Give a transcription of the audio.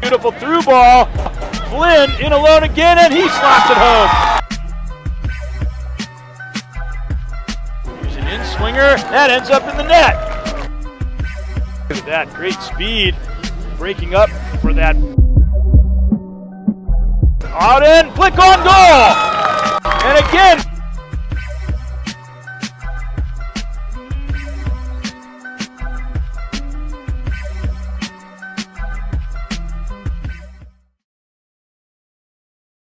Beautiful through ball. Flynn in alone again, and he slaps it home. Here's an in-swinger. That ends up in the net. Look at that, great speed. Breaking up for that. Out in, flick on goal! And again,